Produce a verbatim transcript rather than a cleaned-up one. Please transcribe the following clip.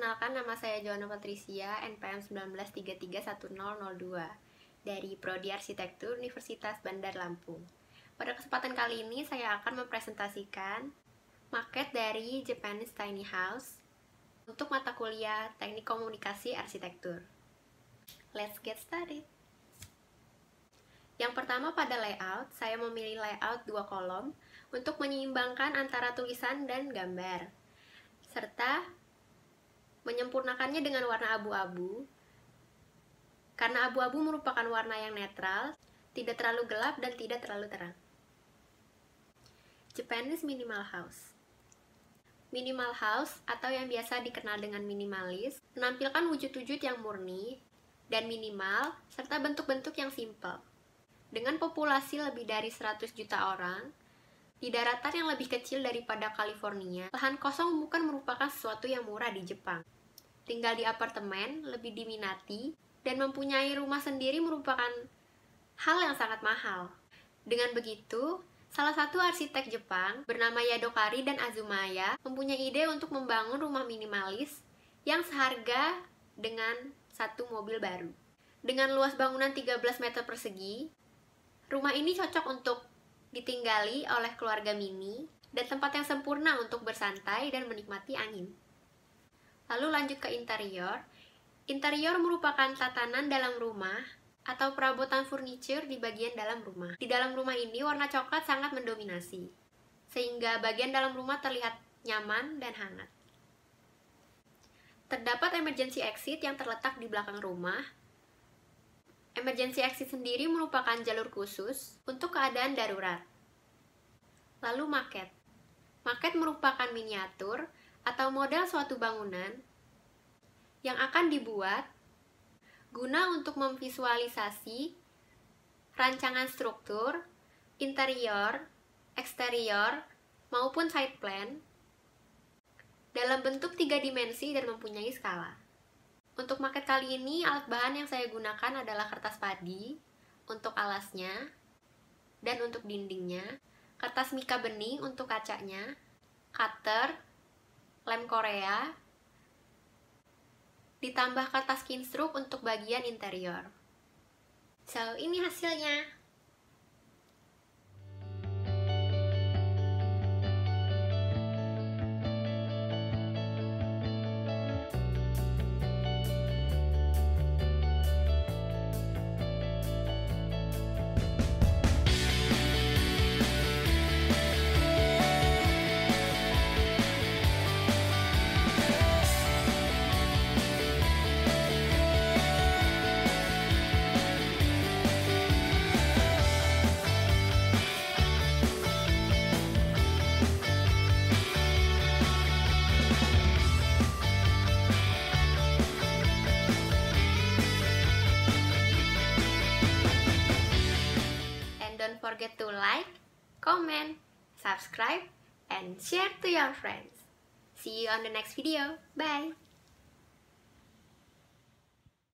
perkenalkan, nama saya Joanna Patricia, N P M satu sembilan tiga tiga satu nol nol dua dari Prodi Arsitektur Universitas Bandar Lampung. Pada kesempatan kali ini saya akan mempresentasikan maket dari Japanese Tiny House untuk mata kuliah Teknik Komunikasi Arsitektur. Let's get started. Yang pertama, pada layout, saya memilih layout dua kolom untuk menyeimbangkan antara tulisan dan gambar, serta menyempurnakannya dengan warna abu-abu, karena abu-abu merupakan warna yang netral, tidak terlalu gelap dan tidak terlalu terang. Japanese Minimal House. Minimal house, atau yang biasa dikenal dengan minimalis, menampilkan wujud-wujud yang murni dan minimal, serta bentuk-bentuk yang simpel. Dengan populasi lebih dari seratus juta orang, di daratan yang lebih kecil daripada California, lahan kosong bukan merupakan sesuatu yang murah di Jepang. Tinggal di apartemen lebih diminati, dan mempunyai rumah sendiri merupakan hal yang sangat mahal. Dengan begitu, salah satu arsitek Jepang bernama Yadokari dan Azumaya mempunyai ide untuk membangun rumah minimalis yang seharga dengan satu mobil baru. Dengan luas bangunan tiga belas meter persegi, rumah ini cocok untuk ditinggali oleh keluarga mini dan tempat yang sempurna untuk bersantai dan menikmati angin. Lalu lanjut ke interior. Interior merupakan tatanan dalam rumah atau perabotan furniture di bagian dalam rumah. Di dalam rumah ini warna coklat sangat mendominasi, sehingga bagian dalam rumah terlihat nyaman dan hangat. Terdapat emergency exit yang terletak di belakang rumah. Emergency exit sendiri merupakan jalur khusus untuk keadaan darurat. Lalu maket. Maket merupakan miniatur atau model suatu bangunan yang akan dibuat guna untuk memvisualisasi rancangan struktur, interior, eksterior, maupun side plan dalam bentuk tiga dimensi dan mempunyai skala. Untuk maket kali ini, alat bahan yang saya gunakan adalah kertas padi untuk alasnya dan untuk dindingnya, kertas mika bening untuk kacanya, cutter, lem Korea, ditambah kertas kinstruk untuk bagian interior. So, ini hasilnya. Don't forget to like, comment, subscribe, and share to your friends. See you on the next video. Bye!